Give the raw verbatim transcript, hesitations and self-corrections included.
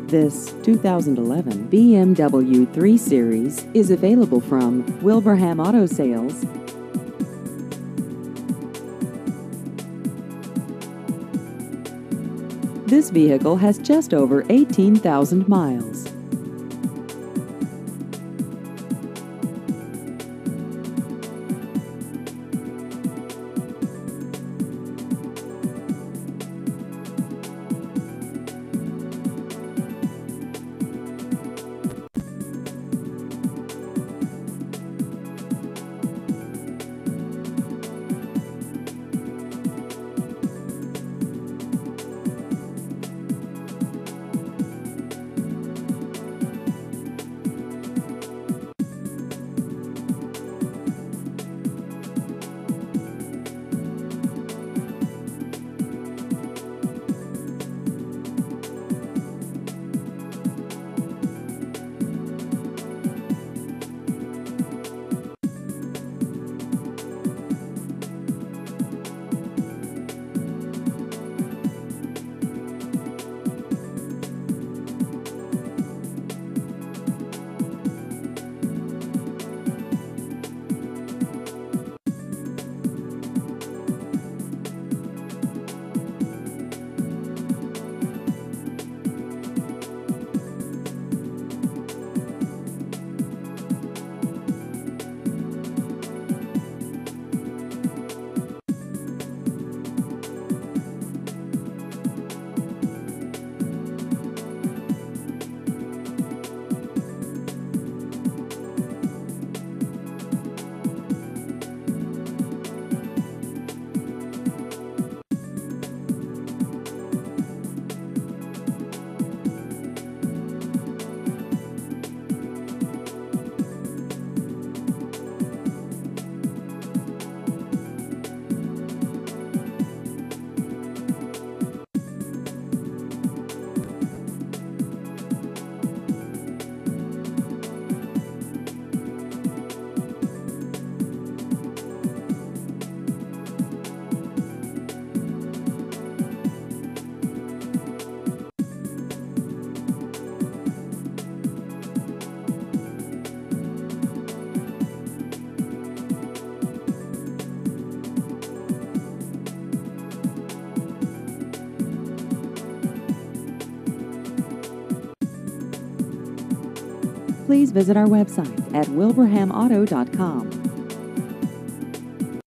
This two thousand eleven B M W three series is available from Wilbraham Auto Sales. This vehicle has just over eighteen thousand miles. Please visit our website at wilbraham auto dot com.